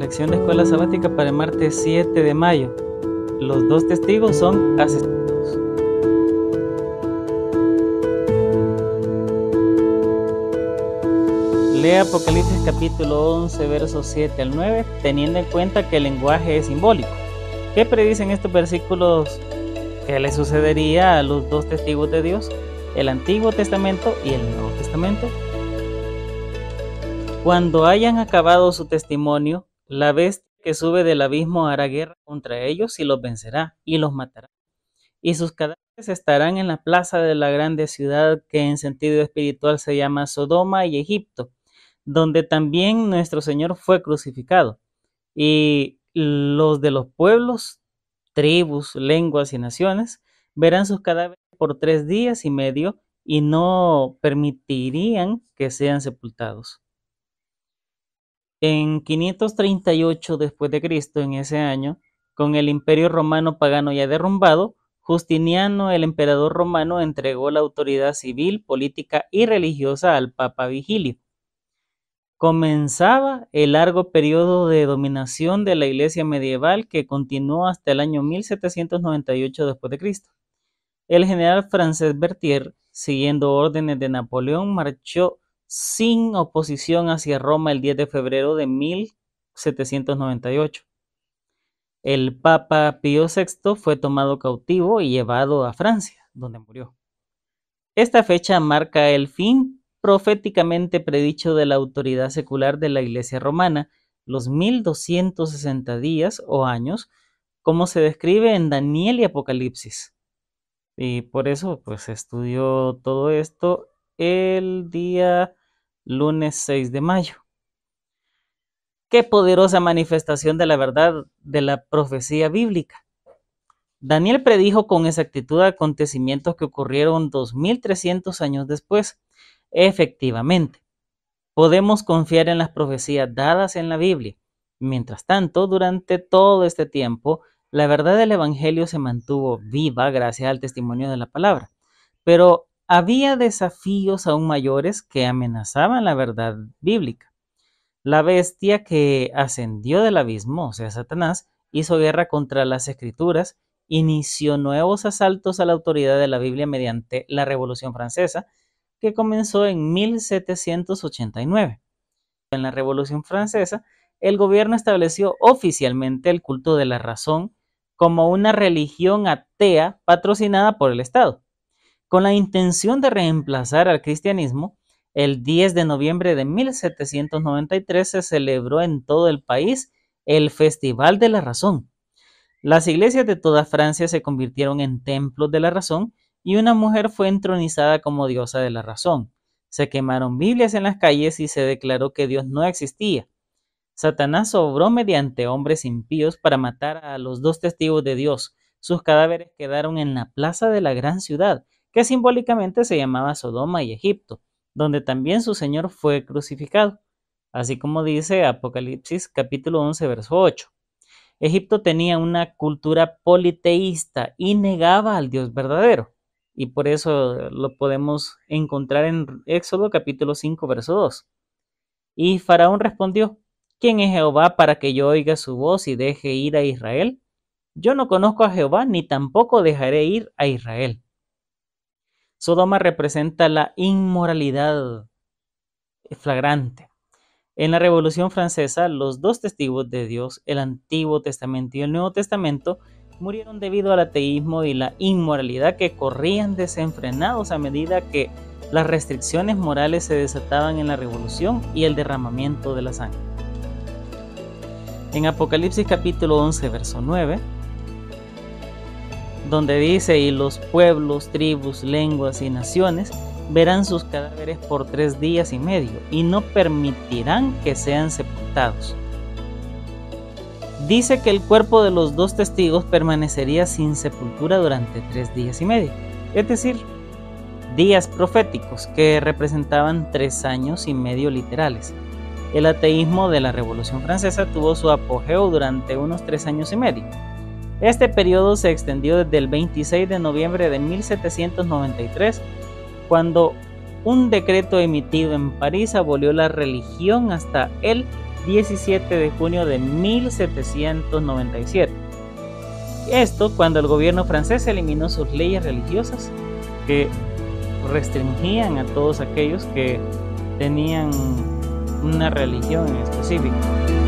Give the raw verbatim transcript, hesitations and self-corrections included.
Reflexión de escuela sabática para el martes siete de mayo. Los dos testigos son asesinados. Lea Apocalipsis capítulo once, versos siete al nueve, teniendo en cuenta que el lenguaje es simbólico. ¿Qué predicen estos versículos? ¿Qué le sucedería a los dos testigos de Dios? El Antiguo Testamento y el Nuevo Testamento. Cuando hayan acabado su testimonio, la bestia que sube del abismo hará guerra contra ellos y los vencerá y los matará. Y sus cadáveres estarán en la plaza de la grande ciudad que en sentido espiritual se llama Sodoma y Egipto, donde también nuestro Señor fue crucificado. Y los de los pueblos, tribus, lenguas y naciones verán sus cadáveres por tres días y medio y no permitirían que sean sepultados. En quinientos treinta y ocho después de Cristo, en ese año, con el imperio romano pagano ya derrumbado, Justiniano, el emperador romano, entregó la autoridad civil, política y religiosa al Papa Vigilio. Comenzaba el largo periodo de dominación de la Iglesia medieval que continuó hasta el año mil setecientos noventa y ocho después de Cristo. El general francés Berthier, siguiendo órdenes de Napoleón, marchó sin oposición hacia Roma el diez de febrero de mil setecientos noventa y ocho. El Papa Pío sexto fue tomado cautivo y llevado a Francia, donde murió. Esta fecha marca el fin proféticamente predicho de la autoridad secular de la Iglesia romana, los mil doscientos sesenta días o años, como se describe en Daniel y Apocalipsis. Y por eso pues estudió todo esto el día lunes seis de mayo. Qué poderosa manifestación de la verdad de la profecía bíblica. Daniel predijo con exactitud acontecimientos que ocurrieron dos mil trescientos años después. Efectivamente, podemos confiar en las profecías dadas en la Biblia. Mientras tanto, durante todo este tiempo, la verdad del Evangelio se mantuvo viva gracias al testimonio de la palabra. Pero había desafíos aún mayores que amenazaban la verdad bíblica. La bestia que ascendió del abismo, o sea, Satanás, hizo guerra contra las Escrituras, inició nuevos asaltos a la autoridad de la Biblia mediante la Revolución Francesa, que comenzó en mil setecientos ochenta y nueve. En la Revolución Francesa, el gobierno estableció oficialmente el culto de la razón como una religión atea patrocinada por el Estado. Con la intención de reemplazar al cristianismo, el diez de noviembre de mil setecientos noventa y tres se celebró en todo el país el Festival de la Razón. Las iglesias de toda Francia se convirtieron en templos de la razón y una mujer fue entronizada como diosa de la razón. Se quemaron Biblias en las calles y se declaró que Dios no existía. Satanás obró mediante hombres impíos para matar a los dos testigos de Dios. Sus cadáveres quedaron en la plaza de la gran ciudad, que simbólicamente se llamaba Sodoma y Egipto, donde también su Señor fue crucificado, así como dice Apocalipsis capítulo once, verso ocho. Egipto tenía una cultura politeísta y negaba al Dios verdadero, y por eso lo podemos encontrar en Éxodo capítulo cinco, verso dos. Y Faraón respondió: ¿Quién es Jehová para que yo oiga su voz y deje ir a Israel? Yo no conozco a Jehová, ni tampoco dejaré ir a Israel. Sodoma representa la inmoralidad flagrante. En la Revolución Francesa, los dos testigos de Dios, el Antiguo Testamento y el Nuevo Testamento, murieron debido al ateísmo y la inmoralidad que corrían desenfrenados a medida que las restricciones morales se desataban en la Revolución y el derramamiento de la sangre. En Apocalipsis capítulo once, verso nueve, donde dice: y los pueblos, tribus, lenguas y naciones verán sus cadáveres por tres días y medio y no permitirán que sean sepultados. Dice que el cuerpo de los dos testigos permanecería sin sepultura durante tres días y medio, es decir, días proféticos que representaban tres años y medio literales. El ateísmo de la Revolución Francesa tuvo su apogeo durante unos tres años y medio. Este periodo se extendió desde el veintiséis de noviembre de mil setecientos noventa y tres, cuando un decreto emitido en París abolió la religión, hasta el diecisiete de junio de mil setecientos noventa y siete. Esto cuando el gobierno francés eliminó sus leyes religiosas que restringían a todos aquellos que tenían una religión en específico.